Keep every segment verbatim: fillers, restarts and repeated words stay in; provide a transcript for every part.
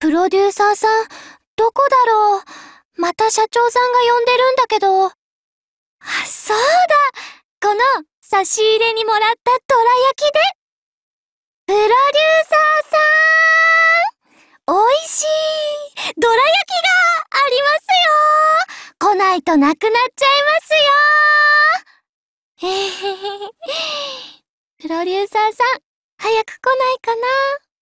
プロデューサーさん、どこだろう。また社長さんが呼んでるんだけど。あ、そうだ。この差し入れにもらったどら焼きで。プロデューサーさん、おいしいどら焼きがありますよ。来ないとなくなっちゃいますよ。えへへへ。プロデューサーさん、早く来ないかな。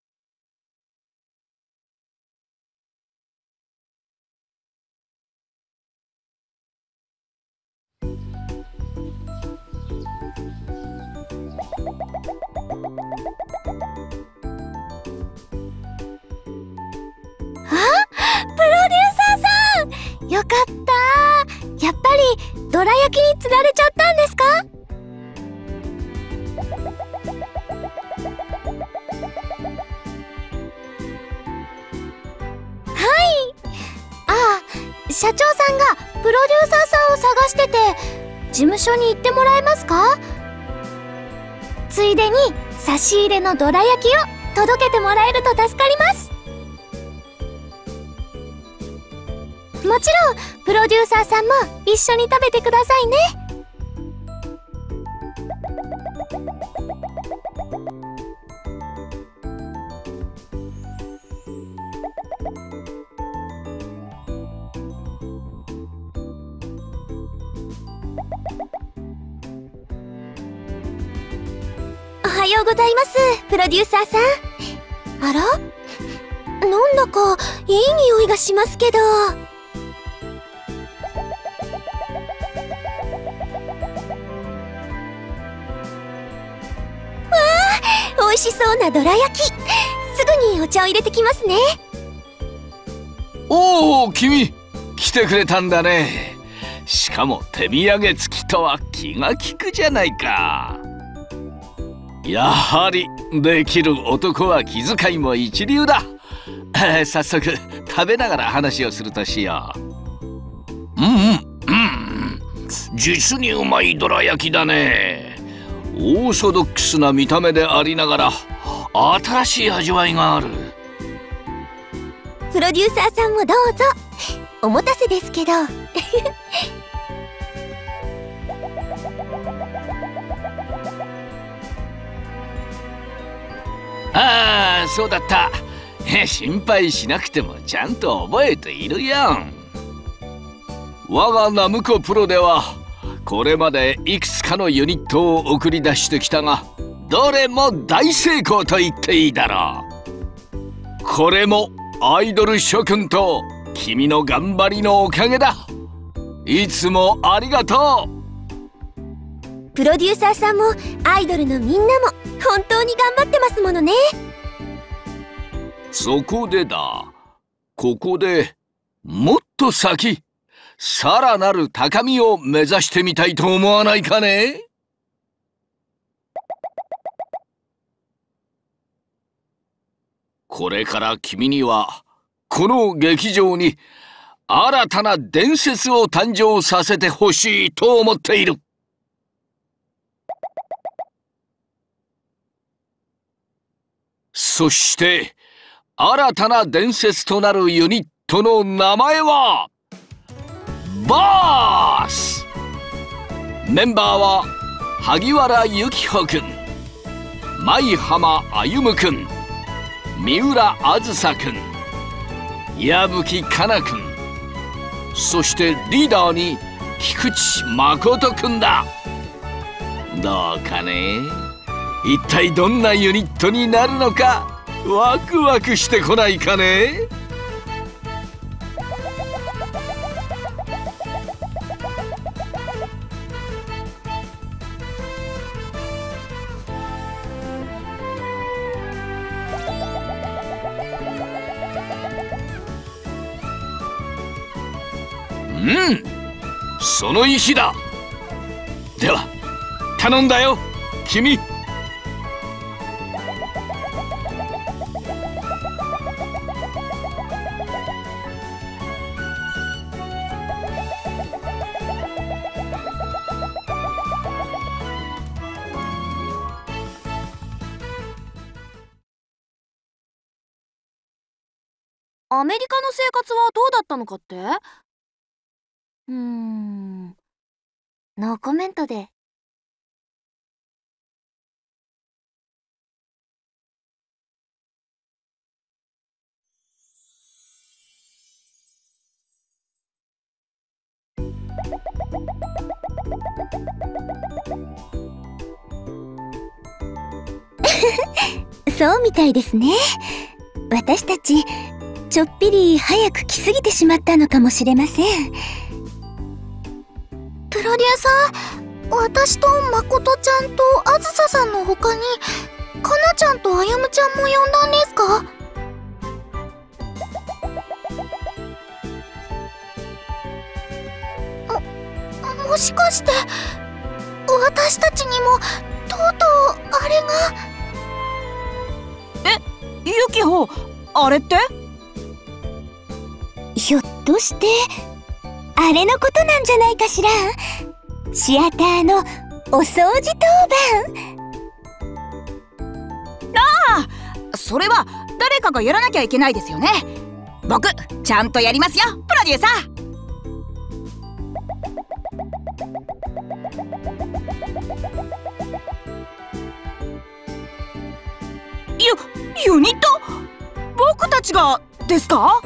プロデューサーさん、よかった。やっぱりどら焼きに釣られちゃったんですか？はい。ああ、社長さんがプロデューサーさんを探してて、事務所に行ってもらえますか？ついでに差し入れのどら焼きを届けてもらえると助かります。もちろんプロデューサーさんも一緒に食べてくださいね。おはようございます、プロデューサーさん。あら？なんだかいい匂いがしますけど。美味しそうなどら焼き、すぐにお茶を入れてきますね。 おお、君来てくれたんだね。しかも手土産付きとは気が利くじゃないか。やはりできる男は気遣いも一流だ。早速食べながら話をするとしよう。うんうんうん、実にうまいどら焼きだね。オーソドックスな見た目でありながら新しい味わいがある。 プロデューサーさんもどうぞ。お待たせですけど。 ああ、そうだった。心配しなくてもちゃんと覚えているやん。我がナムコプロではこれまでいくつかのユニットを送り出してきたが、どれも大成功と言っていいだろう。これもアイドル諸君と君の頑張りのおかげだ。いつもありがとう。 プロデューサーさんもアイドルのみんなも本当に頑張ってますものね。 そこでだ、ここでもっと先、さらなる高みを目指してみたいと思わないかね。これから君にはこの劇場に新たな伝説を誕生させてほしいと思っている。そして新たな伝説となるユニットの名前はバース。メンバーは萩原由紀穂くん、舞浜歩夢くん、三浦あずさくん、矢吹かなくん、そしてリーダーに菊池誠くんだ。どうかね。一体どんなユニットになるのかワクワクしてこないかね。うん、その意志だ。では頼んだよ、君。 アメリカの生活はどうだったのかって？ うーん、ノーコメントで。そうみたいですね。私たちちょっぴり早く来すぎてしまったのかもしれません。プロデューサー、私とまことちゃんとあずささんの他にかなちゃんとあやむちゃんも呼んだんですか？も、もしかして私たちにもとうとうあれが。 ユキホ、あれって？ ひょっとしてあれのことなんじゃないかしら。シアターのお掃除当番。 ああ、それは誰かがやらなきゃいけないですよね。僕ちゃんとやりますよ、プロデューサー。ユ、ユニット？僕たちがですか？は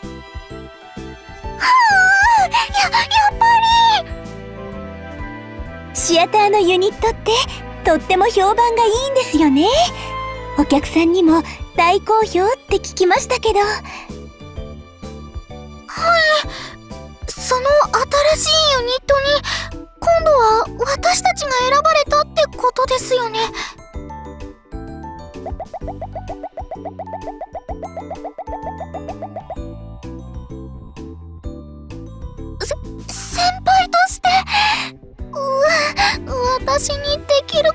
あ、や、やっぱりシアターのユニットってとっても評判がいいんですよね。お客さんにも大好評って聞きましたけど。はい、その新しいユニットに今度は私たちが選ばれたってことですよね。先輩として、うわ、私にできるか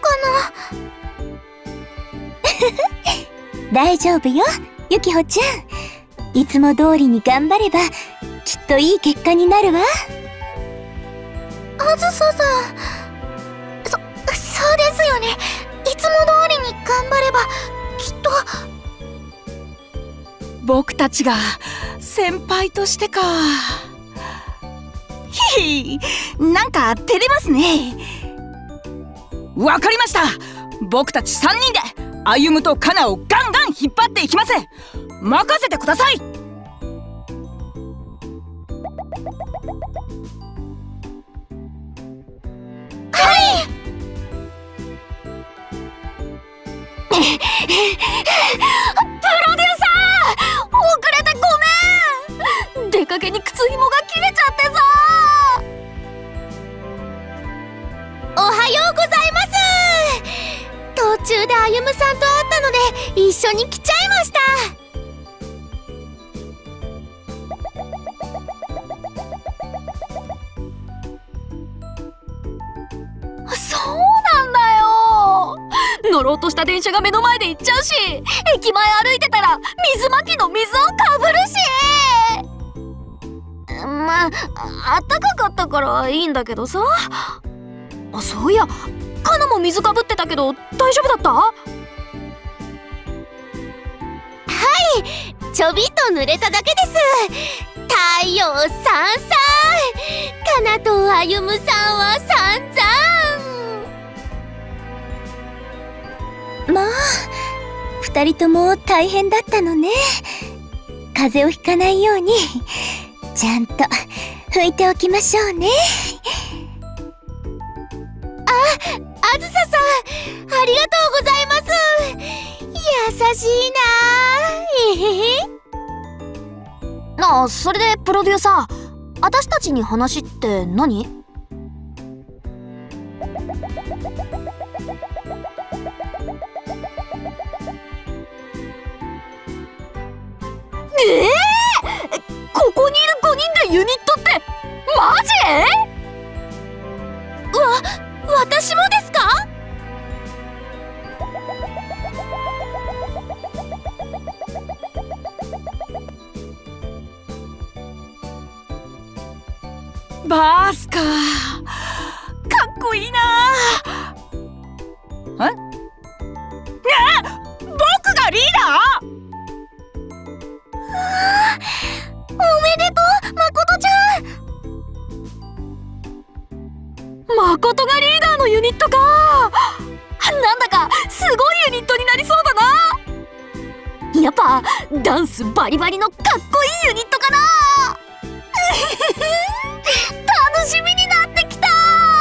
な。大丈夫よ、ゆきほちゃん。いつも通りに頑張ればきっといい結果になるわ。あずささん、そ、そうですよね。いつも通りに頑張ればきっと。 僕たちが先輩としてか。ひひ、なんか照れますね。わかりました。僕たちさんにんで歩夢とカナをガンガン引っ張っていきます。任せてください。 はい。プロデューサー、遅れてごめん。出かけに靴紐が切れちゃってさ。おはようございます。途中で歩夢さんと会ったので一緒に来ちゃいました。 そうなんだよ。乗ろうとした電車が目の前で行っちゃうし、駅前歩いてたら水まきの水をかぶるし。まあ、あったかかったからいいんだけどさ。あ、そういや、カナも水かぶってたけど大丈夫だった？はい、ちょびっと濡れただけです。太陽さんさん、カナと歩夢さんはさんざん。まあ、二人とも大変だったのね。風邪をひかないようにちゃんと拭いておきましょうね。あ、あずささん、ありがとうございます。優しいな。えへへ。 なあ、それでプロデューサー、私たちに話って何？ええー、ここにいるごにんでユニットってマジ？ わ、私もですか？ バースか、かっこいいな。え？ねえ、僕がリーダー？ うわ、 ぱダンスバリバリのかっこいいユニットかな。楽しみになってきた。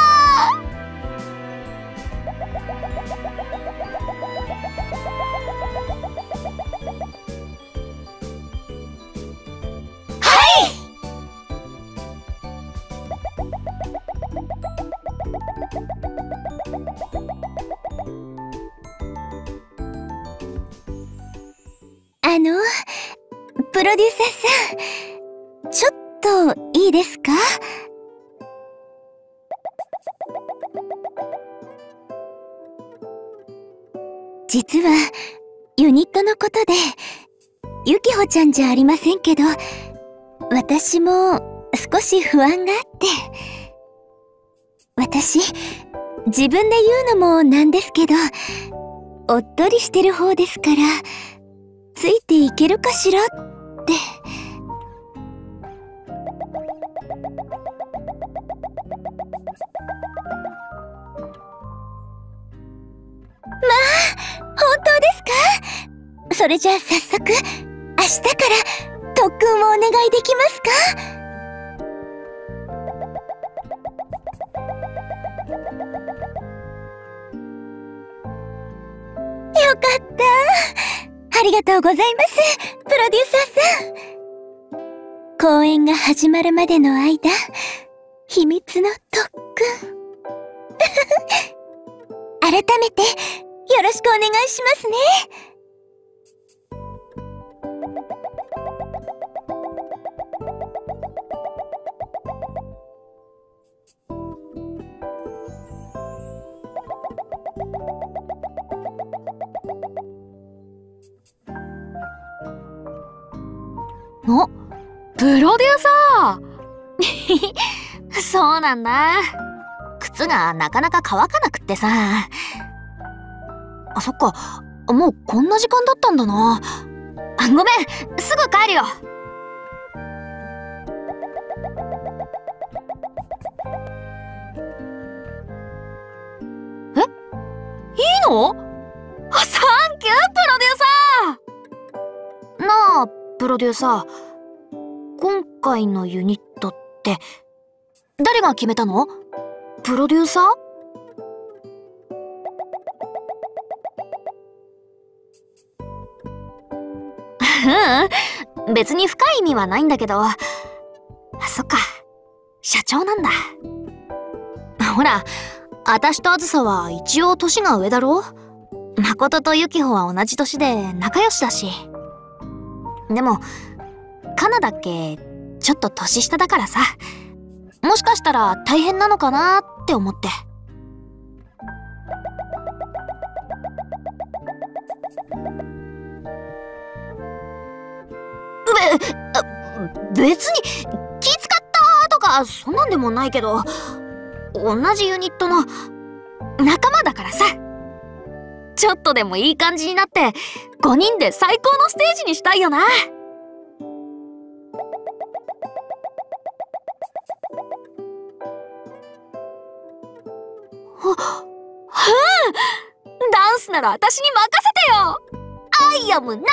あの、プロデューサーさん、ちょっといいですか？実は、ユニットのことで、ゆきほちゃんじゃありませんけど、私も少し不安があって、私、自分で言うのもなんですけど、おっとりしてる方ですから、ついていけるかしらって。まあ、本当ですか？それじゃあ早速、明日から特訓をお願いできますか？よかった。ありがとうございます、プロデューサーさん。公演が始まるまでの間、秘密の特訓。改めて、よろしくお願いしますね。 お、プロデューサーそうなんだ。靴がなかなか乾かなくってさ。あ、そっか。もうこんな時間だったんだな。あ、ごめん、すぐ帰るよ。え？いいの？あ、サンキュー、プロデューサー。なあ、プロデューサー、今回のユニットって誰が決めたの？プロデューサー？ううん、別に深い意味はないんだけど。あ、そっか、社長なんだ。ほら、私とあずさは一応年が上だろ？誠とユキホは同じ年で仲良しだし。でもカナだっけちょっと年下だからさ、もしかしたら大変なのかなって思って。べ、別に気使ったとかそんなんでもないけど、同じユニットの仲間だからさ。ちょっとでもいい感じになってごにんで最高のステージにしたいよな。は、うん、ダンスなら私に任せてよ。アイアムナンバーワン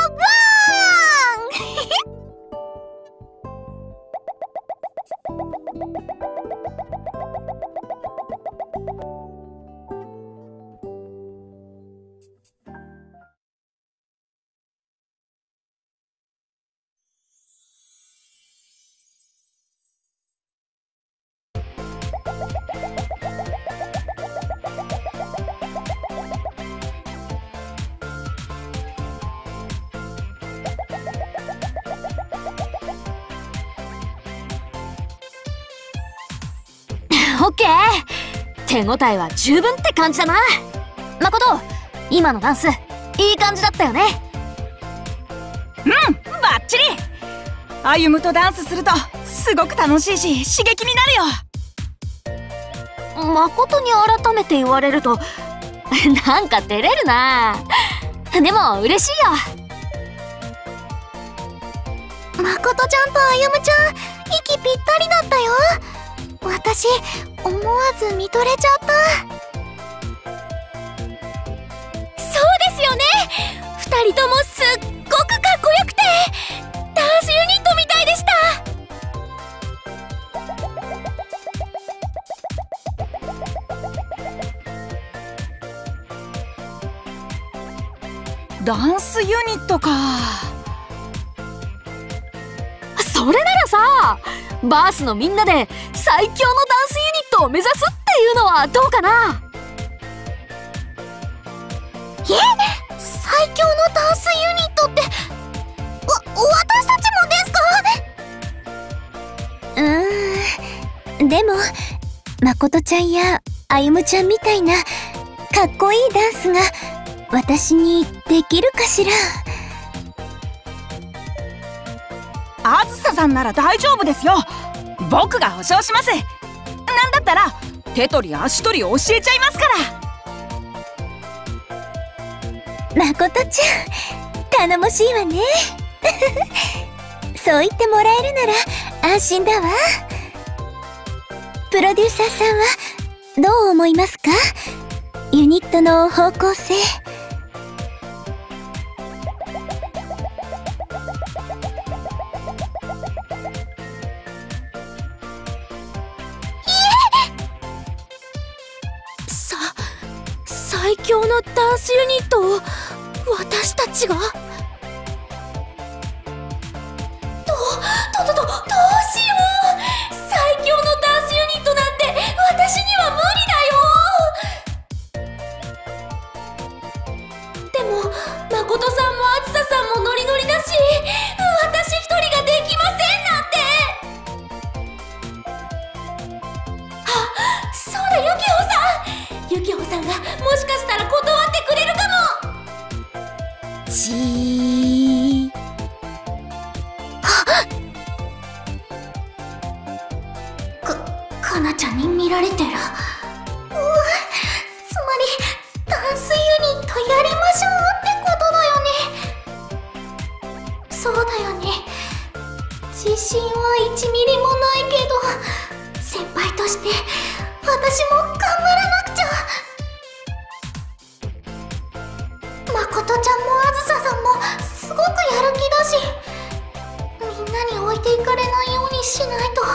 オッケー。手応えは十分って感じだな。誠、今のダンスいい感じだったよね。 うん、バッチリ。歩夢とダンスするとすごく楽しいし刺激になるよ。 誠に改めて言われるとなんか照れるな。でも嬉しいよ。 誠ちゃんと歩夢ちゃん、息ぴったりだったよ。私、思わず見とれちゃった。そうですよね。二人ともすっごダンスユニットか。 それならさ、バースのみんなで最強のダンスユニットを目指すっていうのはどうかな。 え、最強のダンスユニットってわ私たちもですか？うーん、でもまことちゃんやあゆむちゃんみたいなかっこいいダンスが私にできるかしら。 あずささんなら大丈夫ですよ。僕が保証します。なんだったら手取り足取り教えちゃいますから。 まことちゃん頼もしいわね。そう言ってもらえるなら安心だわ。プロデューサーさんはどう思いますか？ユニットの方向性。 さ最強のダンスユニットを私たちが？ど、ど、ど、ど、どうしよう。最強のダンスユニットなんて私には無理だよ。でも誠さんもあずささんもノリノリだし、私一人ができませんなんて。あ、そうだ、ユキホさん。ユキホさんがもしかしたら断ってくれるかも。 じー。かなちゃんに見られてる。うわ、つまりダンスユニットやりましょうってことだよね。そうだよね。自信はいちミリもないけど、先輩として私も頑張らなくちゃ。まことちゃんもあずささんもすごくやる気だし、みんなに置いていかれないようにしないと。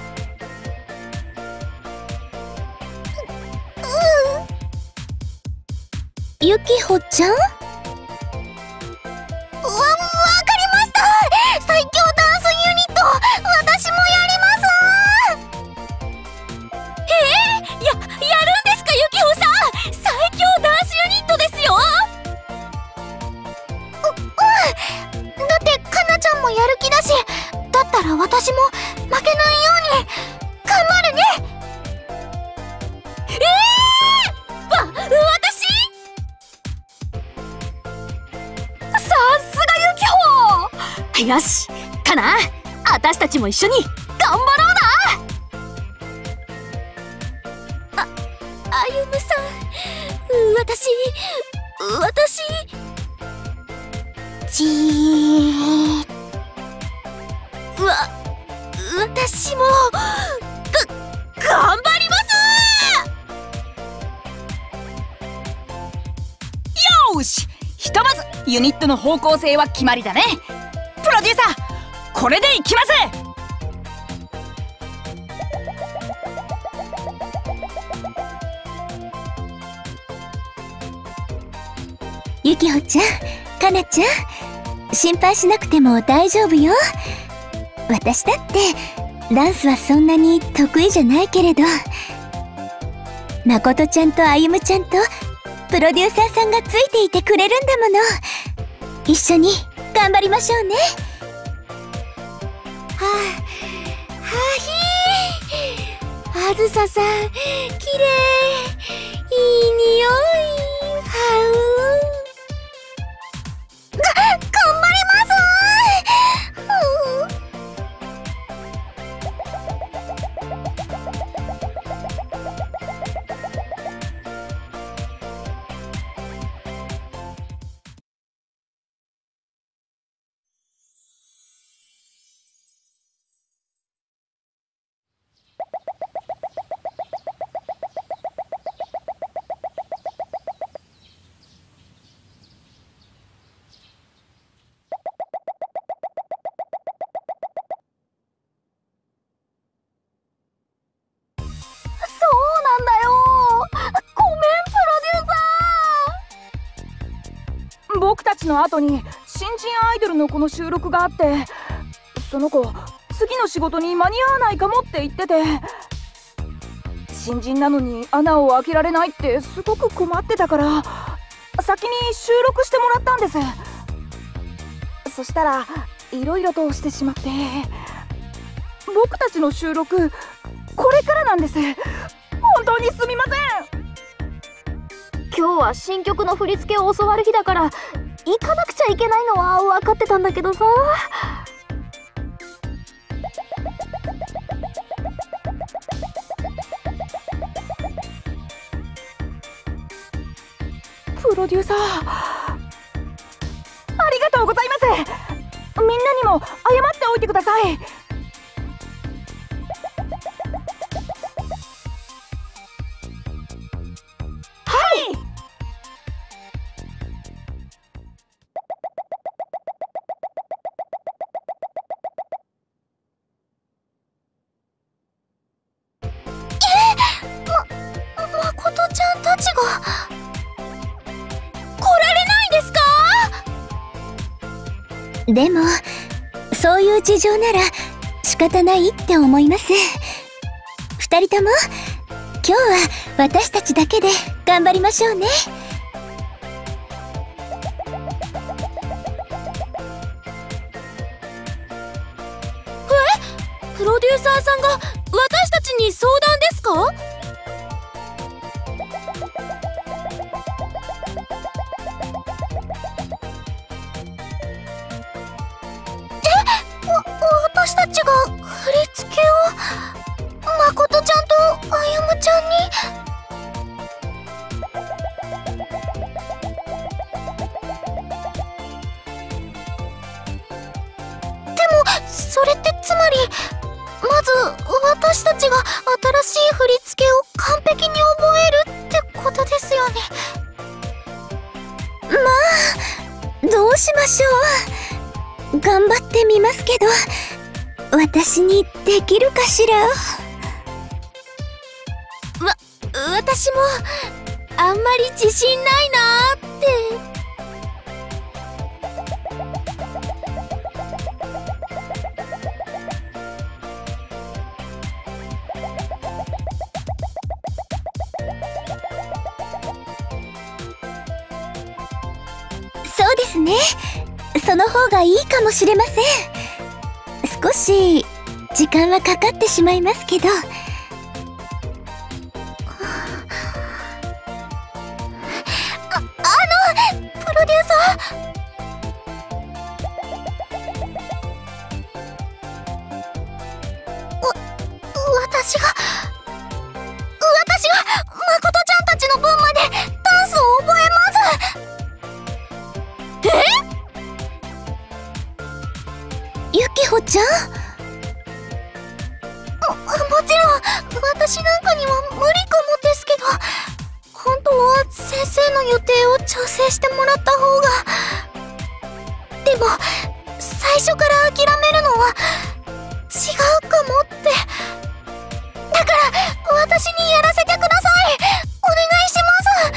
ゆきほちゃん？わ、わかりました。最強ダンスユニット私もやります。えー、や、やるんですか、ゆきほさん。最強ダンスユニットですよ。う、うん。だってかなちゃんもやる気だし、だったら私も負けないように頑張るね。えー、わ、私？よし、かな、私たちも一緒に頑張ろうな。あ、あゆむさん、私、私、じー。わ、私も、が、頑張ります。 よーし、ひとまずユニットの方向性は決まりだね。プロデューサー、これでいきます。 ゆきほちゃん、かなちゃん、心配しなくても大丈夫よ。私だってダンスはそんなに得意じゃないけれど、まことちゃんとあゆむちゃんとプロデューサーさんがついていてくれるんだもの。一緒に頑張りましょうね。はあ、はひー。あずささん、きれい。いい匂い。はう。が、頑張ります。 ちの後に新人アイドルの子の収録があって、その子次の仕事に間に合わないかもって言ってて、新人なのに穴を開けられないってすごく困ってたから、先に収録してもらったんです。そしたらいろいろとしてしまって、僕たちの収録これからなんです。本当にすみません。 今日は新曲の振り付けを教わる日だから行かなくちゃいけないのは分かってたんだけどさ。 プロデューサー、ありがとうございます。みんなにも謝っておいてください。 誠ちゃんたちが来られないんですか？でもそういう事情なら仕方ないって思います。二人とも今日は私たちだけで頑張りましょうね。え？プロデューサーさんが私たちに相談ですか？私たちが振り付けを誠ちゃんとあゆむちゃんに。でもそれってつまり、まず私たちが新しい振り付けを完璧に覚えるってことですよね。まあどうしましょう。頑張ってみますけど、私にできるかしら。わ、私もあんまり自信ないなーって。そうですね。その方がいいかもしれません。少し時間はかかってしまいますけど。あ、あのプロデューサー、わ、私が私が誠ちゃんたちの分までダンスを覚えます。え？ゆきほちゃん？も、もちろん私なんかには無理かもですけど、本当は先生の予定を調整してもらった方が。でも最初から諦めるのは違うかもって。だから私にやらせてください。お願いします。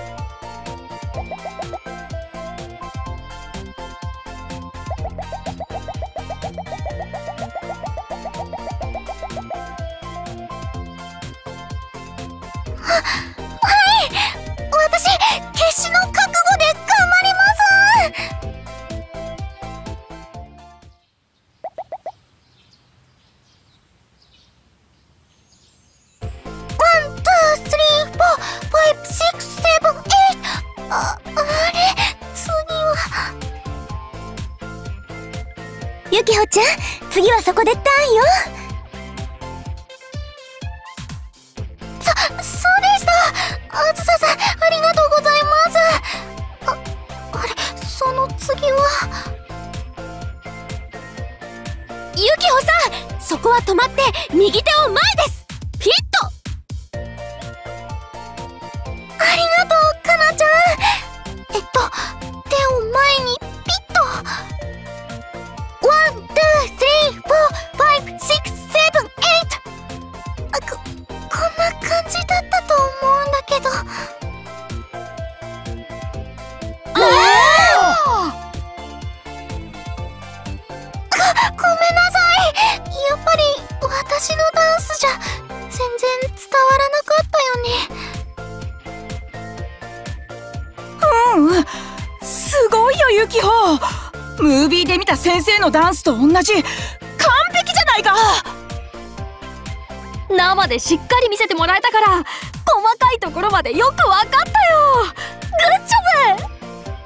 は、はい、私決死の覚悟で頑張ります。ワン、ツー、スリー、フォー、ファイブ、シックス、セブン、エイト。あ、あれ、次は。ゆきほちゃん、次はそこでターンよ。そ、そうでした。あずささん、ありがとうございます。あ、あれ、その次は。ゆきほさん、そこは止まって右手を前です。ピット。ありがとう、かなちゃん。えっと、手を前にピッと。ワン、ツー、スリー、フォー、ファイブ、シックス、セブン、エイト。あ、こ、こんな感じだったと思うんだけど。えーうん、すごいよユキホ。ムービーで見た先生のダンスと同じ完璧じゃないか。 生でしっかり見せてもらえたから細かいところまでよくわかったよ。グッジョブ。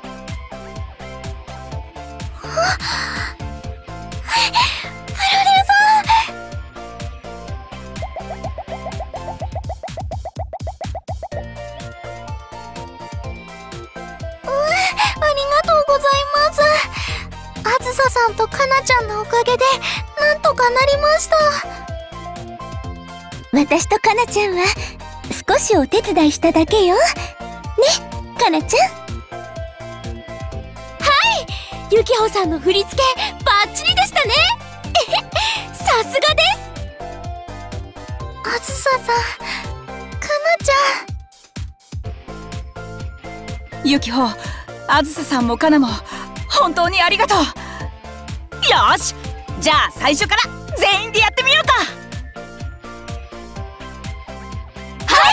あずささんとかなちゃんのおかげでなんとかなりました。私とかなちゃんは少しお手伝いしただけよ。ね、かなちゃん。はい、ゆきほさんの振り付けバッチリでしたね。さすがです。あずささん、かなちゃん。ユキホ、あずささんもかなも本当にありがとう。よし、じゃあ最初から全員でやってみようか。はい。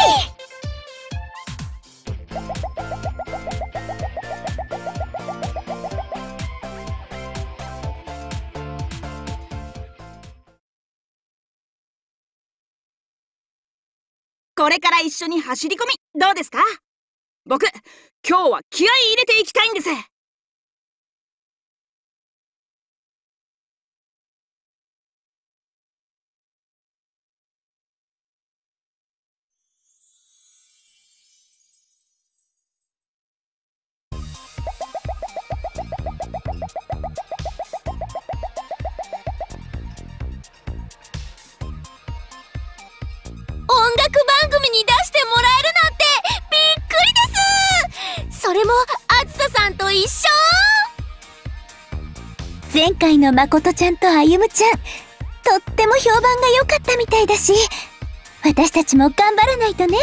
これから一緒に走り込みどうですか？僕、今日は気合い入れていきたいんです。 音楽番組に出してもらえるなんてびっくりです。それもあずささんと一緒。前回のまことちゃんとあゆむちゃん、とっても評判が良かったみたいだし、私たちも頑張らないとね。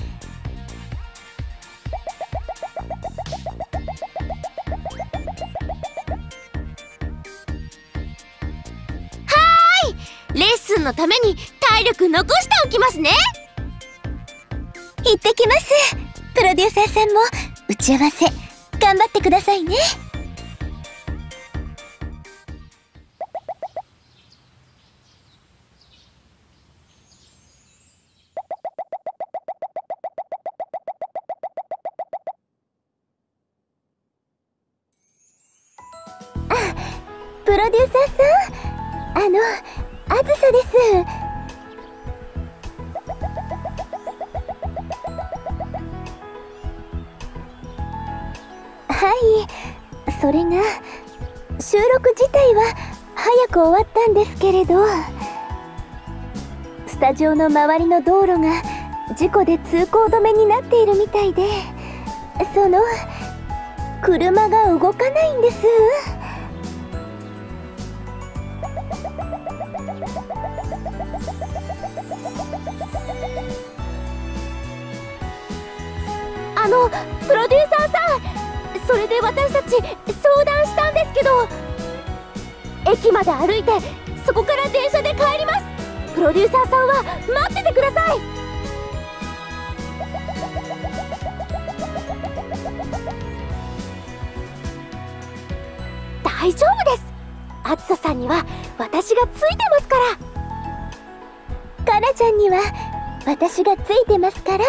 はーい、レッスンのために体力残しておきますね。行ってきます。プロデューサーさんも打ち合わせ頑張ってくださいね。あ、プロデューサーさん、あの、あずさです。はい、それが収録自体は早く終わったんですけれど、スタジオの周りの道路が事故で通行止めになっているみたいで、その車が動かないんです。あの、プロデューサーさん、それで私たち相談したんですけど、駅まで歩いてそこから電車で帰ります。プロデューサーさんは待っててください。大丈夫です。あずささんには私がついてますから。かなちゃんには私がついてますから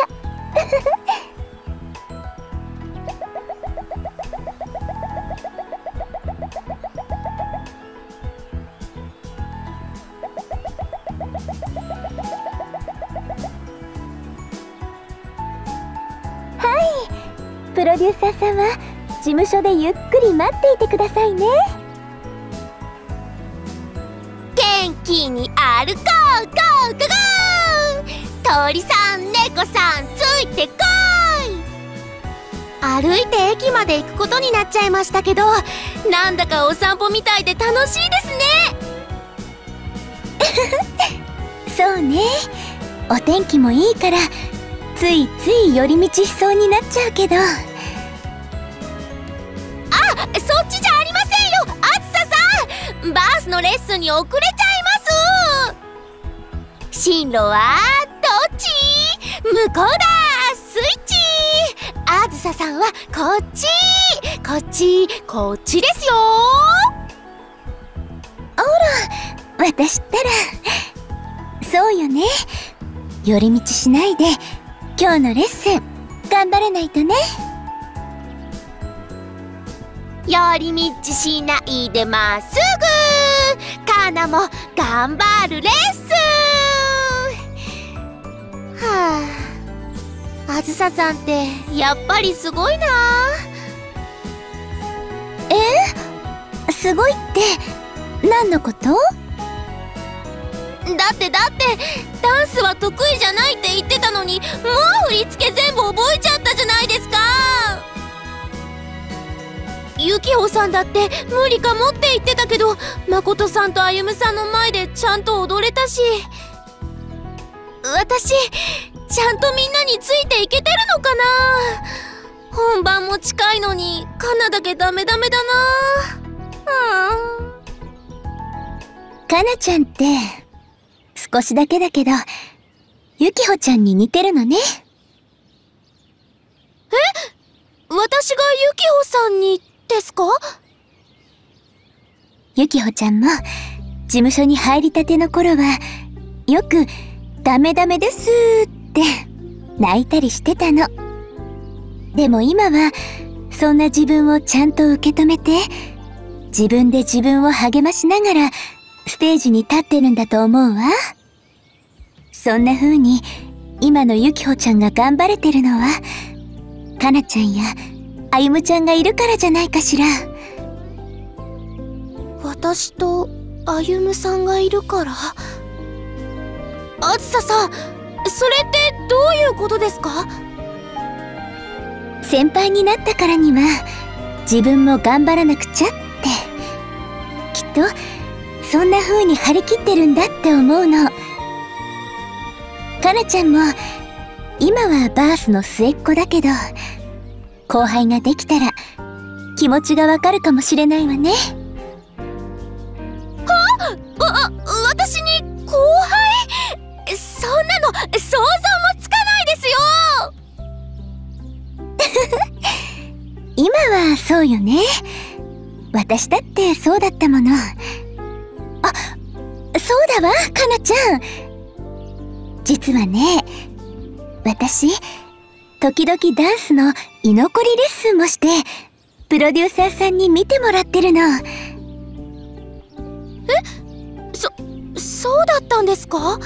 プロデューサーさんは事務所でゆっくり待っていてくださいね。元気に歩こう、ゴーゴーゴー。鳥さん、猫さん、ついてこい。歩いて駅まで行くことになっちゃいましたけど、なんだかお散歩みたいで楽しいですねそうね、お天気もいいからついつい寄り道しそうになっちゃうけど、あ、そっちじゃありませんよ、あずささん。バースのレッスンに遅れちゃいます。進路はどっち？向こうだ、スイッチ。あずずささんはこっちこっちこっちですよ。ほら、私ったらそうよね。寄り道しないで今日のレッスン頑張らないとね。寄り道しないでまっすぐ、カナも頑張るレッスン。はあ、あずささんってやっぱりすごいな。え？すごいって何のこと？だってだってダンスは得意じゃないって言ってたのに、もう振り付け全部覚えちゃったじゃないですか。ゆきほさんだって無理かもって言ってたけど、まことさんとあゆむさんの前でちゃんと踊れたし、私ちゃんとみんなについていけてるのかな。本番も近いのにカナだけダメダメだな。うん、カナちゃんって少しだけだけどゆきほちゃんに似てるのね。え？私がゆきほさんにですか？ゆきほちゃんも事務所に入りたての頃はよくダメダメですって泣いたりしてたの。でも今はそんな自分をちゃんと受け止めて、自分で自分を励ましながらステージに立ってるんだと思うわ。そんな風に今のゆきほちゃんが頑張れてるのはかなちゃんやあゆむちゃんがいるからじゃないかしら。私とあゆむさんがいるから？あずささん、それってどういうことですか？先輩になったからには自分も頑張らなくちゃって、きっとそんな風に張り切ってるんだって思うの。かなちゃんも今はバースの末っ子だけど、後輩ができたら気持ちがわかるかもしれないわね。はあ、わ、私に後輩？そんなの想像もつかないですよ。今はそうよね。私だってそうだったもの。あ、そうだわ、かなちゃん。実はね、私時々ダンスの居残りレッスンもしてプロデューサーさんに見てもらってるの。え、そ、そうだったんですか？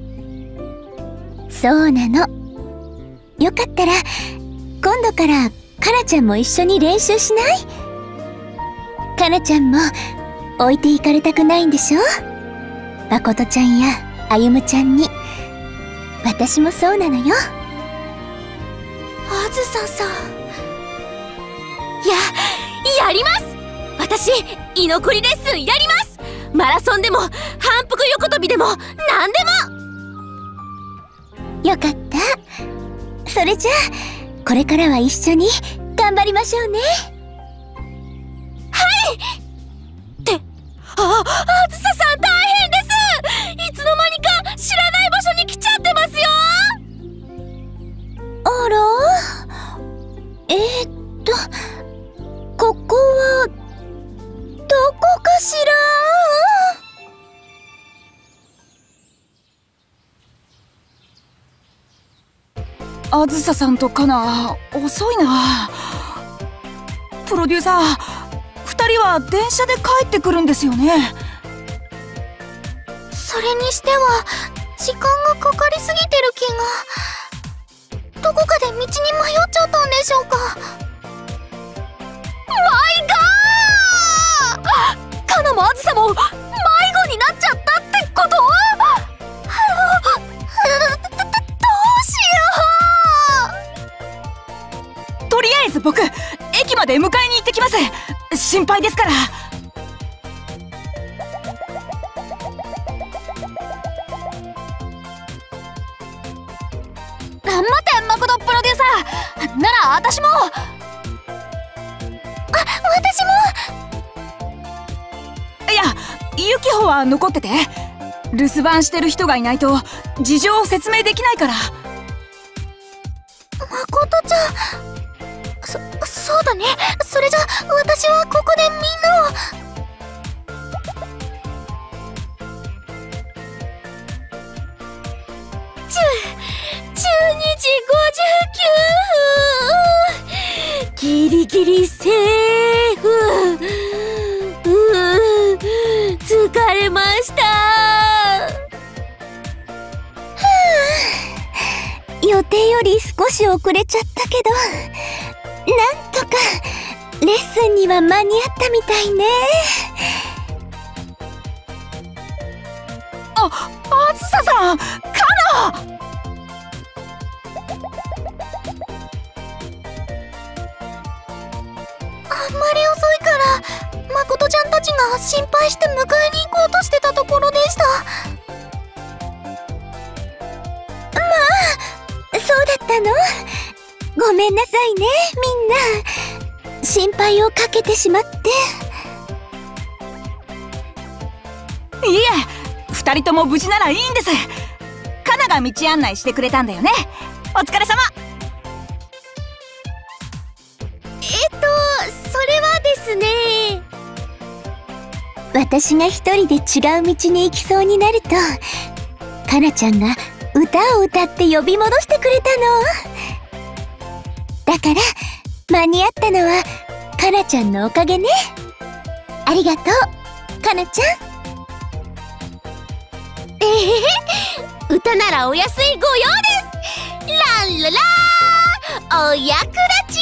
そうなの。よかったら今度からかなちゃんも一緒に練習しない？かなちゃんも置いていかれたくないんでしょ？まことちゃんやあゆむちゃんに。私もそうなのよ。あずささん。や、やります！私、居残りレッスンやります！マラソンでも、反復横跳びでも、なんでも！よかった。それじゃあ、これからは一緒に頑張りましょうね。はい！って、あ、あずささん大変です！いつの間にか知らない場所に来ちゃってますよ！あら？えー、っと、ここは、どこかしら？あずささんとかな、遅いな。プロデューサー、二人は電車で帰ってくるんですよね。 それにしては時間がかかりすぎてる気が。どこかで道に迷っちゃったんでしょうか。マイガー！カナもアズサも迷子になっちゃったってこと？どうしよう。 とりあえず僕、駅まで迎えに行ってきます。心配ですから。 待って、マコトプロデューサー。なら私も。あ、私も。 いや、ユキホは残ってて。留守番してる人がいないと事情を説明できないから。 マコトちゃん、 だね。それじゃ私はここでみんなを。じゅうにじごじゅうきゅうふん。ギリギリセーフ。うー疲れました。予定より少し遅れちゃったけど、なんとかレッスンには間に合ったみたいね。 あ、あずささん、カナ。 あんまり遅いからまことちゃんたちが心配して迎えに行こうとしてたところでした。まあそうだったの。ごめんなさいね、みんな。心配をかけてしまって。 いえ、二人とも無事ならいいんです。カナが道案内してくれたんだよね。お疲れ様。 えっとそれはですね、私が一人で違う道に行きそうになると、かなちゃんが歌を歌って呼び戻してくれたの。だから間に合ったのはかなちゃんのおかげね。ありがとう、かなちゃん。えへへ、歌ならお安いご用です。ランララー、お役立ち。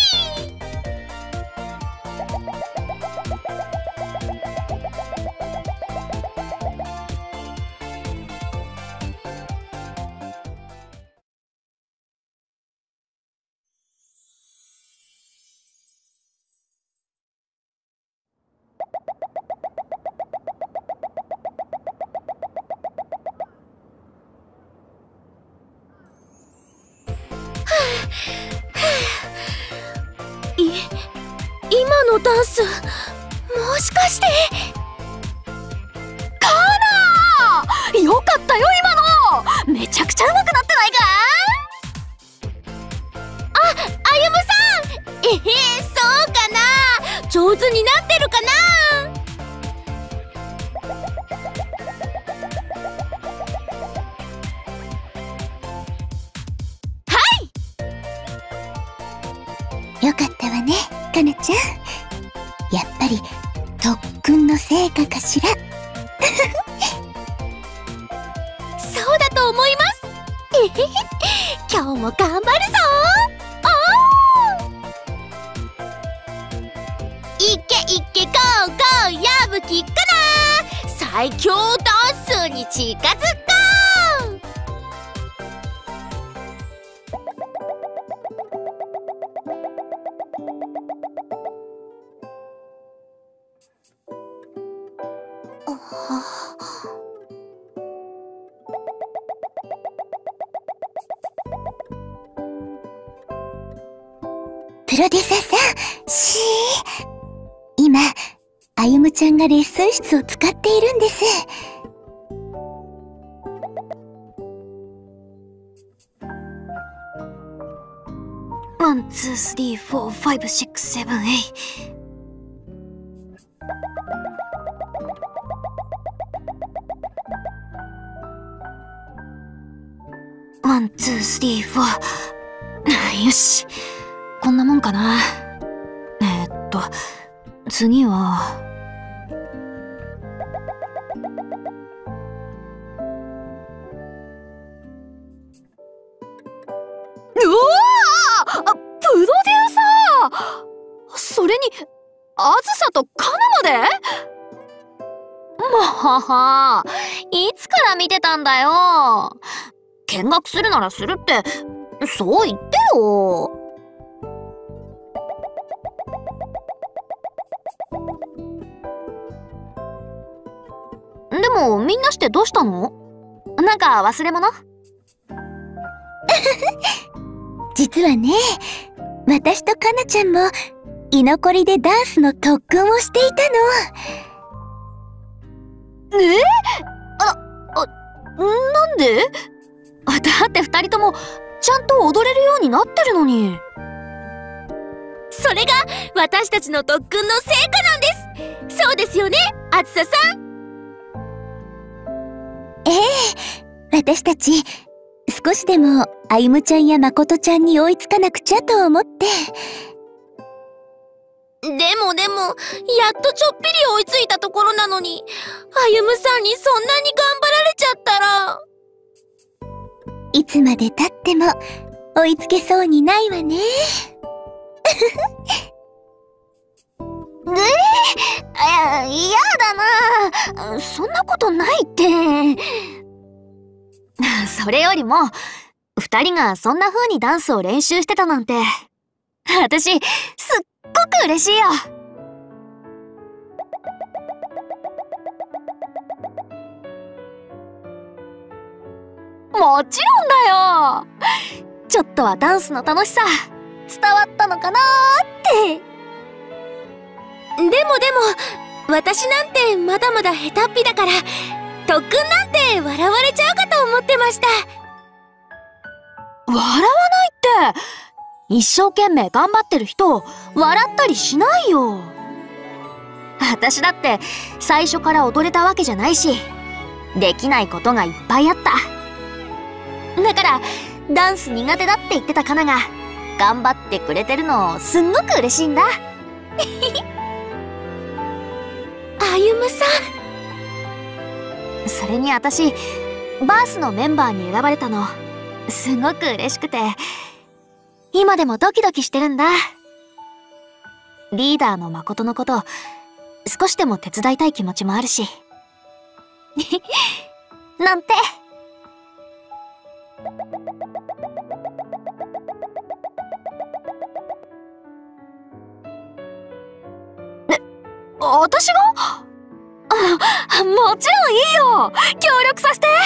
い、今のダンス、もしかして。 カナー、よかったよ今の。めちゃくちゃ上手くなってないか。 あ、あゆむさん。えへ、そうかな。上手になってるかな。よかったわね、かなちゃん。やっぱり特訓の成果かしら。そうだと思います。えへへ、今日も頑張るぞ。おー、いけいけゴーゴーやぶきかな。最強ダンスに近づこう。プロデューサーさん、しー。今、あゆむちゃんがレッスン室を使っているんです。 ワン、ツー、スリー、フォー、ファイブ、シックス、セブン、エイ。ワン、ツー、スリー、フォー。よし。こんなもんかな。えー、っと、次は。 うわー、プロデューサー。それにあずさとカナまで。 もはは、いつから見てたんだよ。見学するならするって、そう言ってよ。でもみんなしてどうしたの？なんか忘れ物？ 実はね、私とかなちゃんも居残りでダンスの特訓をしていたの。 え？あ、あ、なんで？だって二人ともちゃんと踊れるようになってるのに。 それが私たちの特訓の成果なんです。そうですよね、あつささん。 ええ、私たち少しでもあゆむちゃんやまことちゃんに追いつかなくちゃと思って。 でもでも、やっとちょっぴり追いついたところなのに、あゆむさんにそんなに頑張られちゃったら。 いつまで経っても追いつけそうにないわね。 ねえ、いやだな。そんなことないって。それよりも、二人がそんな風にダンスを練習してたなんて、私、すっごく嬉しいよ。もちろんだよ。ちょっとはダンスの楽しさ、伝わったのかなーって。 でもでも、私なんてまだまだ下手っぴだから、特訓なんて笑われちゃうかと思ってました。 笑わないって、一生懸命頑張ってる人、笑ったりしないよ。私だって最初から踊れたわけじゃないし、できないことがいっぱいあった。だから、ダンス苦手だって言ってたカナが、頑張ってくれてるのすんごく嬉しいんだ。 あゆむさん。それに私、バースのメンバーに選ばれたの、すごく嬉しくて、今でもドキドキしてるんだ。リーダーの誠のこと、少しでも手伝いたい気持ちもあるし。なんて。え、私が？あ、もちろんいいよ。協力させて。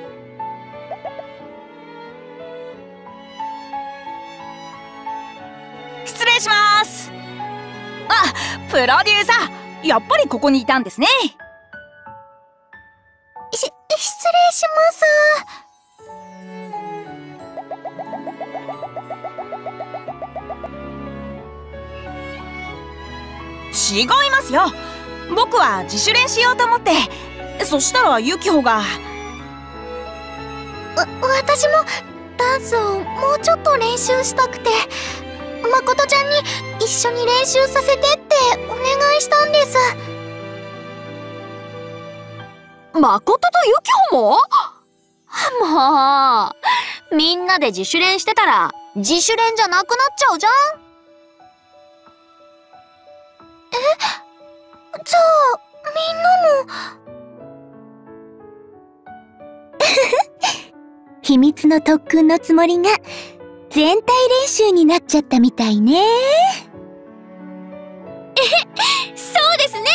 失礼します。あ、プロデューサー、やっぱりここにいたんですね。 し、失礼します。 違いますよ。僕は自主練しようと思って。そしたらユキホが。 わ、私もダンスをもうちょっと練習したくて、誠ちゃんに一緒に練習させてってお願いしたんです。 誠とユキホも？もう、みんなで自主練してたら自主練じゃなくなっちゃうじゃん。 え？じゃあみんなも秘密の特訓のつもりが全体練習になっちゃったみたいね。 そうですね。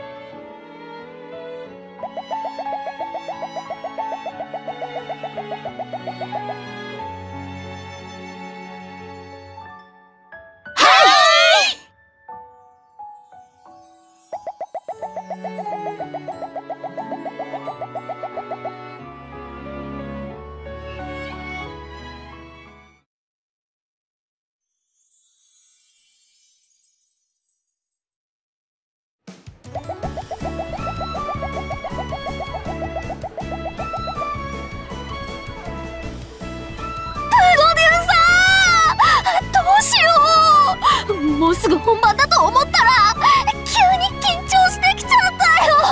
もうすぐ本番だと思ったら急に緊張してきちゃったよ。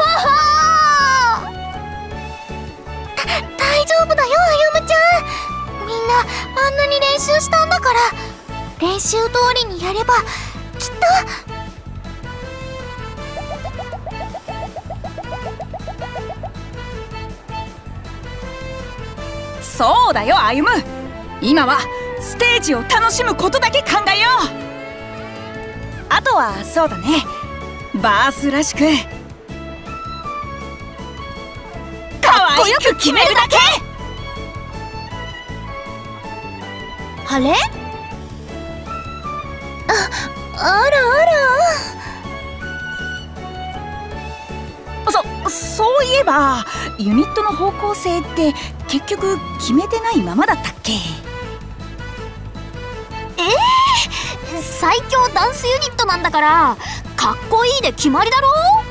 大丈夫だよ、あゆむちゃん。みんなあんなに練習したんだから、練習通りにやればきっと。そうだよ、あゆむ。今はステージを楽しむことだけ考えよう。あとはそうだね、バースらしくかわいく決めるだけ。 あれ？ あ、あらあら。そ、そういえばユニットの方向性って結局決めてないままだったっけ？ えー、 最強ダンスユニットなんだから、かっこいいで決まりだろ。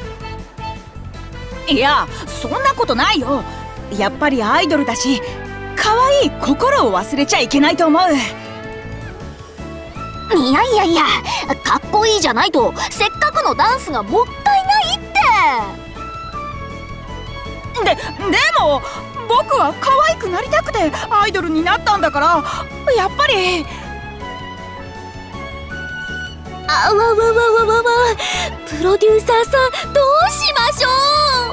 いや、そんなことないよ。やっぱりアイドルだし、可愛い心を忘れちゃいけないと思う。 いやいやいや、かっこいいじゃないとせっかくのダンスがもったいないって。 で、でも僕は可愛くなりたくてアイドルになったんだから、やっぱり。 あわわわわわわ、プロデューサーさん、どうしましょう。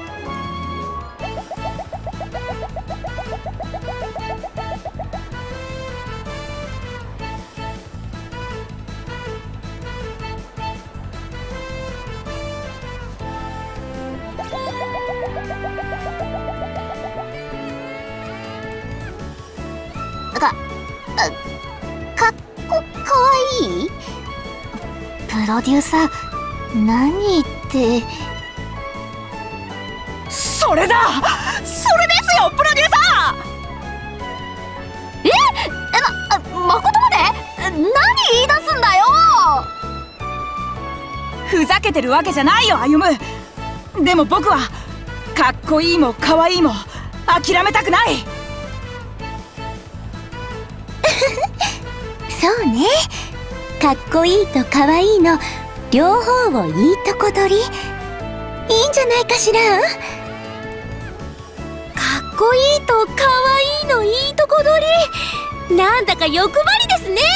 か、かっこかわいい？プロデューサー、何って。 それだ、それですよ、プロデューサー。え、な、まことまで？何言い出すんだよ。 ふざけてるわけじゃないよ、歩夢。でも僕はかっこいいも可愛いも諦めたくない。 そうね、かっこいいとかわいいの両方をいいとこ取り、いいんじゃないかしら。かっこいいとかわいいのいいとこ取り、なんだか欲張りですね。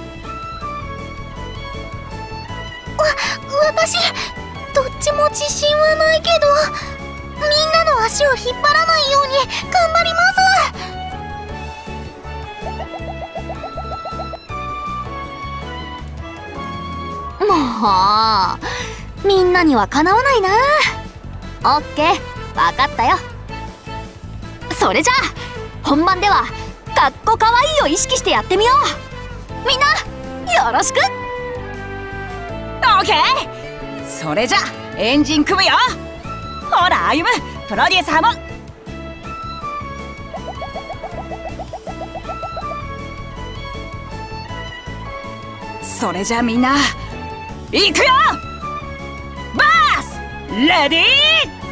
わ、私どっちも自信はないけど、みんなの足を引っ張らないように頑張ります。 もうみんなにはかなわないな。オッケー、わかったよ。それじゃあ本番ではかっこかわいいを意識してやってみよう。みんなよろしく。 オッケー、それじゃあエンジン組むよ。ほら歩夢、プロデューサーも。それじゃあみんな、いくよ。バースレディー